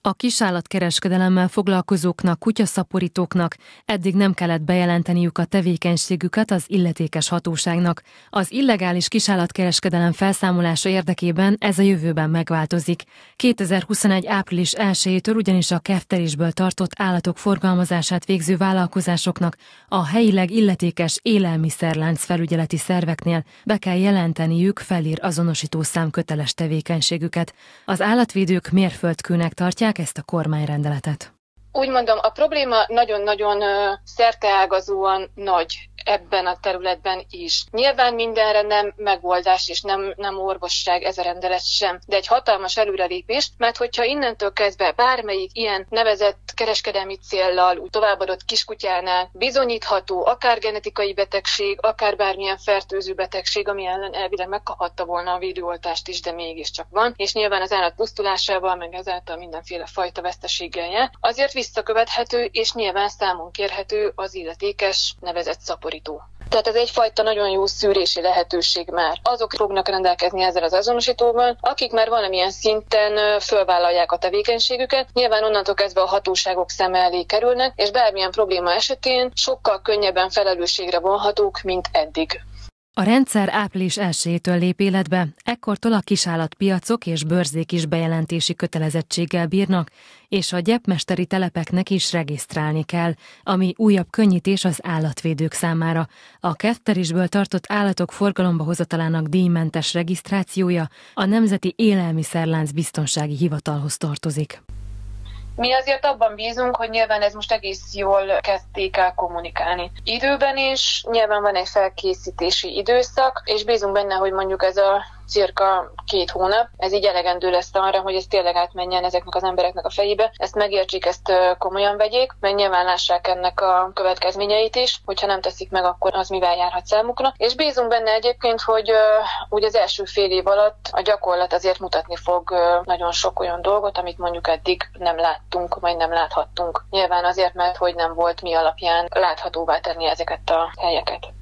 A kisállatkereskedelemmel foglalkozóknak, kutyaszaporítóknak eddig nem kellett bejelenteniük a tevékenységüket az illetékes hatóságnak. Az illegális kisállatkereskedelem felszámolása érdekében ez a jövőben megváltozik. 2021. április 1-től ugyanis a keftelésből tartott állatok forgalmazását végző vállalkozásoknak a helyileg illetékes élelmiszerlánc felügyeleti szerveknél be kell jelenteniük felír azonosítószám köteles tevékenységüket. Az állatvédők mérföldkőnek tartják ezt a kormányrendeletet. Úgy mondom, a probléma nagyon-nagyon szerteágazóan nagy ebben a területben is. Nyilván mindenre nem megoldás és nem orvosság ez a rendelet sem, de egy hatalmas előrelépés, mert hogyha innentől kezdve bármelyik ilyen nevezett kereskedelmi céllal továbbadott kiskutyánál bizonyítható akár genetikai betegség, akár bármilyen fertőző betegség, ami ellen elvileg megkaphatta volna a védőoltást is, de mégiscsak van, és nyilván az állat pusztulásával, meg ezáltal mindenféle fajta veszteséggel jár, azért visszakövethető és nyilván számon kérhető az illetékes nevezett szaporító. Tehát ez egyfajta nagyon jó szűrési lehetőség már. Azok fognak rendelkezni ezzel az azonosítóval, akik már valamilyen szinten fölvállalják a tevékenységüket, nyilván onnantól kezdve a hatóságok szeme elé kerülnek, és bármilyen probléma esetén sokkal könnyebben felelősségre vonhatók, mint eddig. A rendszer április 1-től lép életbe, ekkortól a kisállatpiacok és bőrzék is bejelentési kötelezettséggel bírnak, és a gyepmesteri telepeknek is regisztrálni kell, ami újabb könnyítés az állatvédők számára. A keftelésből tartott állatok forgalomba hozatalának díjmentes regisztrációja a Nemzeti Élelmiszerlánc Biztonsági Hivatalhoz tartozik. Mi azért abban bízunk, hogy nyilván ez most egész jól kezdték el kommunikálni. Időben is nyilván van egy felkészítési időszak, és bízunk benne, hogy mondjuk ez a cirka 2 hónap, ez így elegendő lesz arra, hogy ez tényleg átmenjen ezeknek az embereknek a fejébe, ezt megértsék, ezt komolyan vegyék, meg nyilván lássák ennek a következményeit is, hogyha nem teszik meg, akkor az mivel járhat számukra. És bízunk benne egyébként, hogy úgy az első fél év alatt a gyakorlat azért mutatni fog nagyon sok olyan dolgot, amit mondjuk eddig nem láttunk, vagy nem láthattunk. Nyilván azért, mert hogy nem volt mi alapján láthatóvá tenni ezeket a helyeket.